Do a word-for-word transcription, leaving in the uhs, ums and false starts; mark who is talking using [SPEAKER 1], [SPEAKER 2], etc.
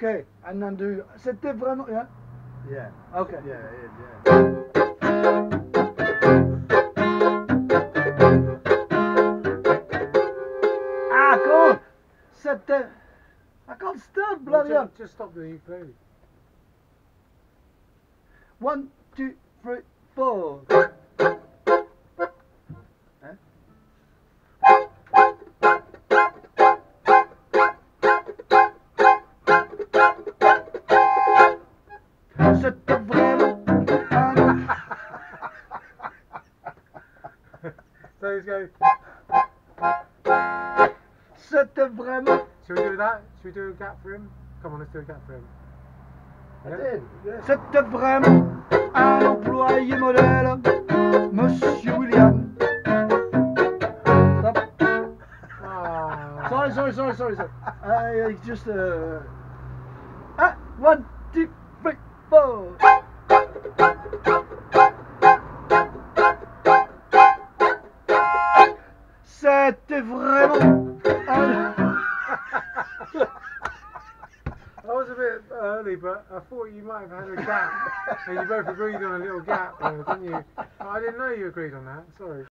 [SPEAKER 1] Okay, en dan doe je... C'était vraiment... Ja?
[SPEAKER 2] Yeah.
[SPEAKER 1] Okay.
[SPEAKER 2] Yeah, it is, yeah.
[SPEAKER 1] Ah, come on! C'était... I can't start, bloody
[SPEAKER 2] Well,
[SPEAKER 1] hell.
[SPEAKER 2] just, just stop the ukulele.
[SPEAKER 1] One, two, three, four. C'était vraiment...
[SPEAKER 2] So he's going.
[SPEAKER 1] C'était vraiment...
[SPEAKER 2] Should we do that? Should we do a gap for him? Come on, let's do a gap for him.
[SPEAKER 3] I did, yeah.
[SPEAKER 1] C'était vraiment un employé modèle, Monsieur William. Stop.
[SPEAKER 2] Ah.
[SPEAKER 1] Sorry, sorry, sorry, sorry, sorry. I uh, just uh. Ah, one, two, three, four. C'était vraiment un...
[SPEAKER 2] I was a bit early, but I thought you might have had a gap, and you both agreed on a little gap, uh, didn't you? I didn't know you agreed on that. Sorry.